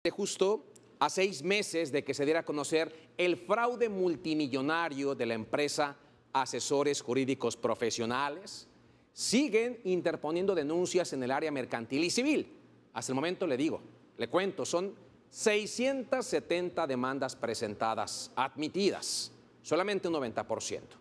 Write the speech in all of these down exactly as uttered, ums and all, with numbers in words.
Justo a seis meses de que se diera a conocer el fraude multimillonario de la empresa Asesores Jurídicos Profesionales, siguen interponiendo denuncias en el área mercantil y civil. Hasta el momento le digo, le cuento, son seiscientas setenta demandas presentadas, admitidas, solamente un noventa por ciento.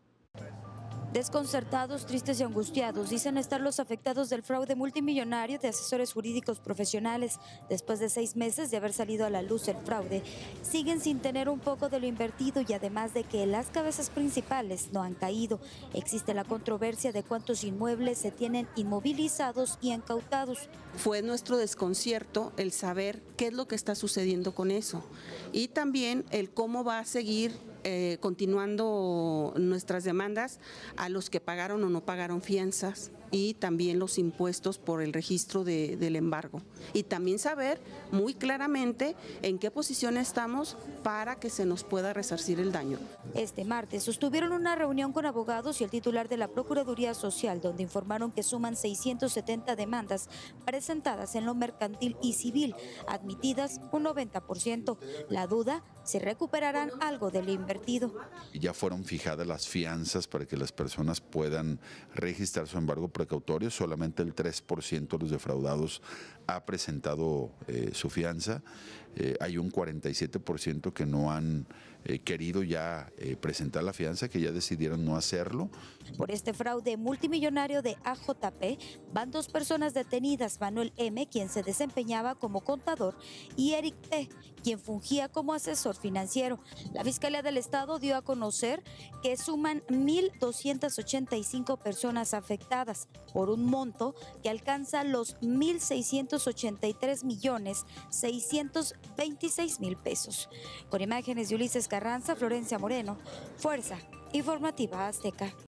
Desconcertados, tristes y angustiados, dicen estar los afectados del fraude multimillonario de Asesores Jurídicos Profesionales. Después de seis meses de haber salido a la luz el fraude, siguen sin tener un poco de lo invertido y además de que las cabezas principales no han caído. Existe la controversia de cuántos inmuebles se tienen inmovilizados y incautados. Fue nuestro desconcierto el saber qué es lo que está sucediendo con eso y también el cómo va a seguir Eh, continuando nuestras demandas a los que pagaron o no pagaron fianzas y también los impuestos por el registro de, del embargo. Y también saber muy claramente en qué posición estamos para que se nos pueda resarcir el daño. Este martes sostuvieron una reunión con abogados y el titular de la Procuraduría Social, donde informaron que suman seiscientas setenta demandas presentadas en lo mercantil y civil, admitidas un noventa por ciento. La duda, si recuperarán algo de lo invertido. Ya fueron fijadas las fianzas para que las personas puedan registrar su embargo precautorio. Solamente el tres por ciento de los defraudados ha presentado eh, su fianza. Eh, hay un cuarenta y siete por ciento que no han eh, querido ya eh, presentar la fianza, que ya decidieron no hacerlo. Por este fraude multimillonario de A J P van dos personas detenidas, Manuel M., quien se desempeñaba como contador, y Eric P., quien fungía como asesor financiero. La Fiscalía del Estado dio a conocer que suman mil doscientas ochenta y cinco personas afectadas por un monto que alcanza los mil seiscientos ochenta y tres millones seiscientos veintiséis mil pesos. Con imágenes de Ulises Carranza, Florencia Moreno, Fuerza Informativa Azteca.